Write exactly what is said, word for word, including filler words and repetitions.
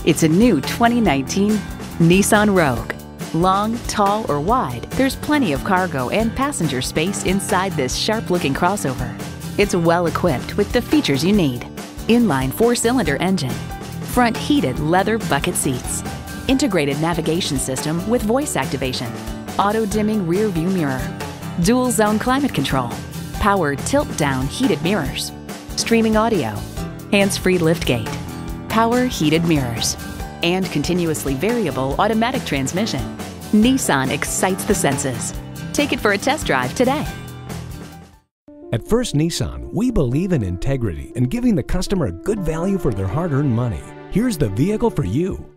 It's a new twenty nineteen Nissan Rogue. Long, tall, or wide, there's plenty of cargo and passenger space inside this sharp-looking crossover. It's well equipped with the features you need. Inline four-cylinder engine, front heated leather bucket seats, integrated navigation system with voice activation, auto-dimming rear view mirror, dual zone climate control, power tilt-down heated mirrors, streaming audio, hands-free liftgate, power heated mirrors, and continuously variable automatic transmission. Nissan excites the senses. Take it for a test drive today. At First Nissan, we believe in integrity and giving the customer a good value for their hard-earned money. Here's the vehicle for you.